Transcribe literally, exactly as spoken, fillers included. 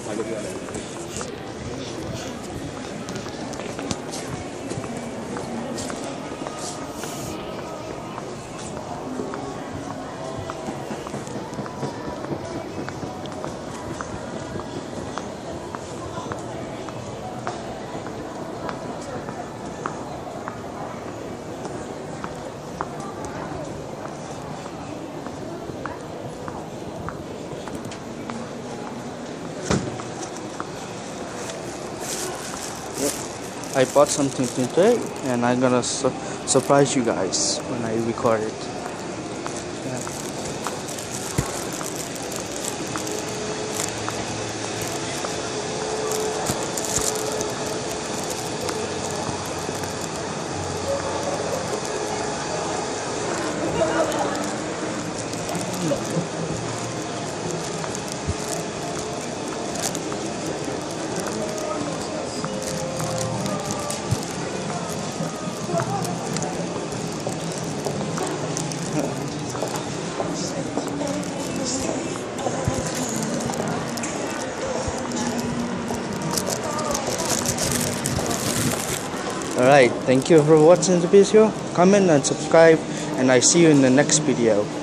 I bought something today and I'm gonna su surprise you guys when I record it. Yeah. Alright, thank you for watching the video. Comment and subscribe, and I see you in the next video.